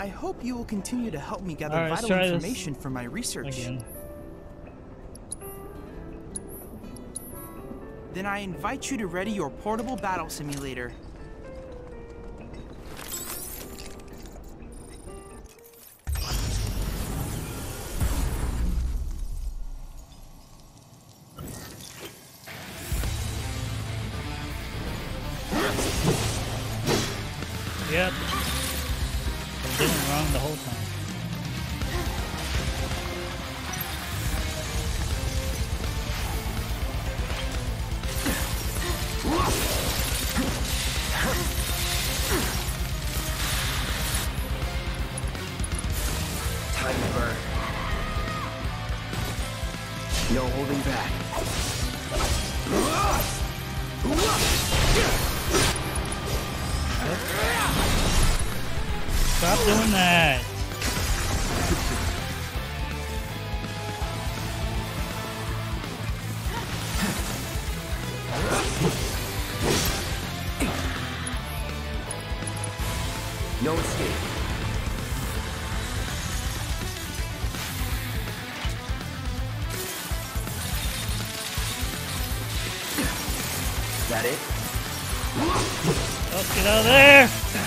I hope you will continue to help me gather vital information for my research. Again. Then I invite you to ready your portable battle simulator. Yep. I'm doing it wrong the whole time. Time to burn. No holding back. Stop doing that. No escape. Is that it? Let's get out of there.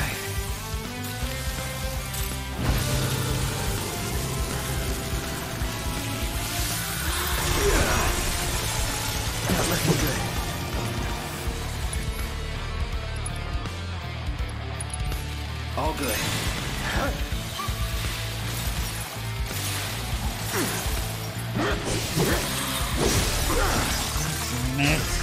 Not looking good. All good. Miss.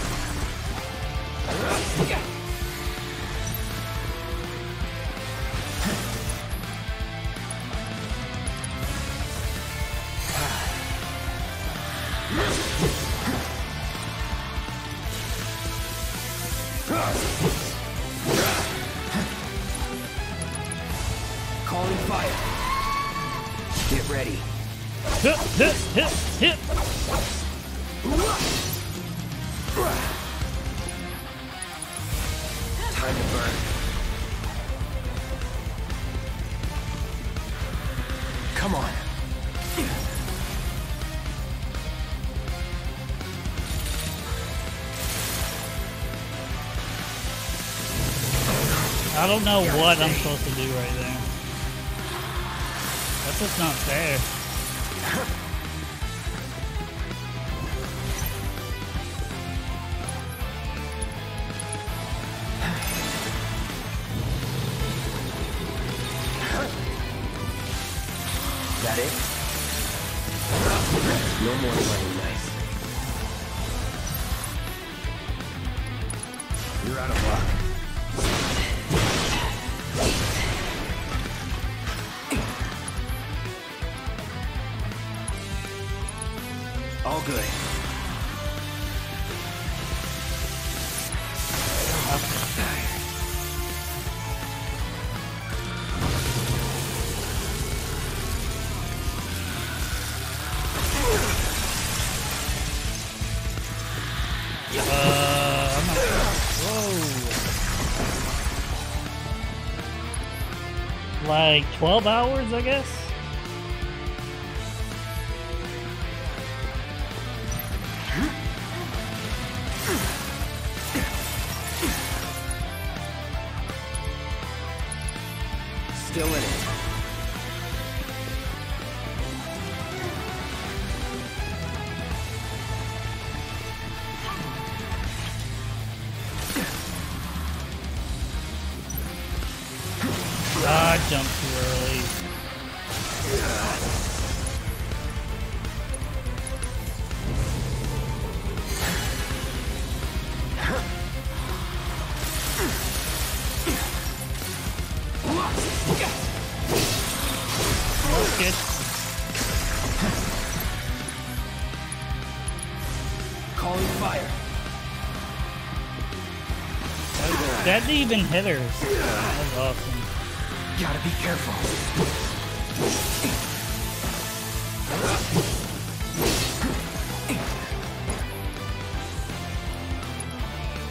Calling fire. Get ready. Hit, hit, hit, hit. Time to burn. Come on. I don't know what I'm supposed to do right there. That's just not fair. Is that it? No more playing nice. You're out of luck. All good. I'm not. Whoa. Like 12 hours, I guess? Still in it. Ah, I jumped too early. Good. Calling fire. That didn't even hit her. That was awesome. Gotta be careful.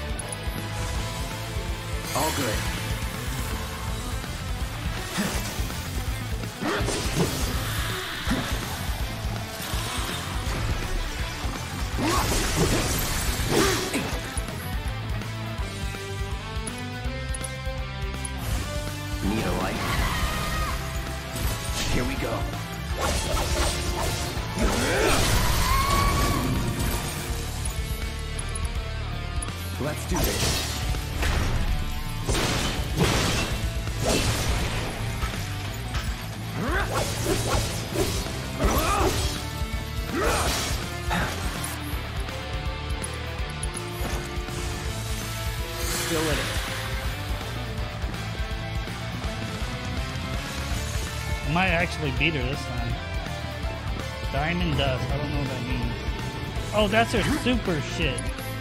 All good. Let's do this. Still in it. I might actually beat her this time. Diamond Dust. I don't know what that means. Oh, that's her super shit.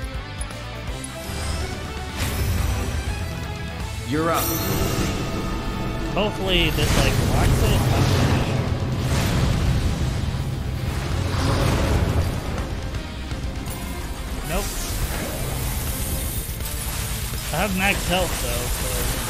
You're up. Hopefully this like blocks it. Nope. I have max health though, so.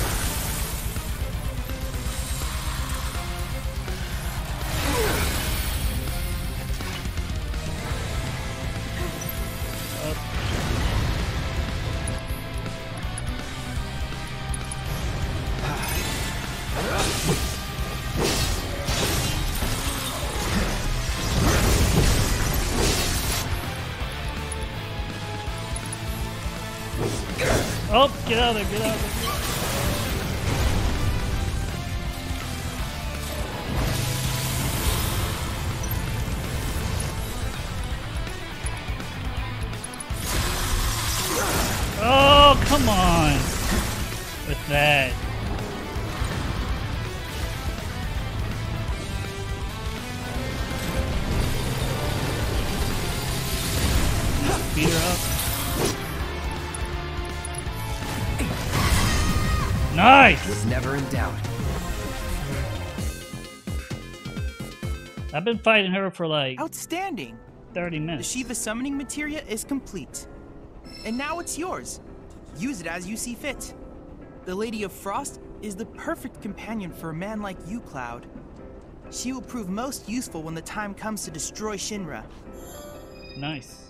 Oh, get out of there, get out of there. Oh, come on. With that. Beat her up. Nice! Was never in doubt. I've been fighting her for like Outstanding! 30 The minutes. Shiva summoning materia is complete. And now it's yours. Use it as you see fit. The Lady of Frost is the perfect companion for a man like you, Cloud. She will prove most useful when the time comes to destroy Shinra. Nice.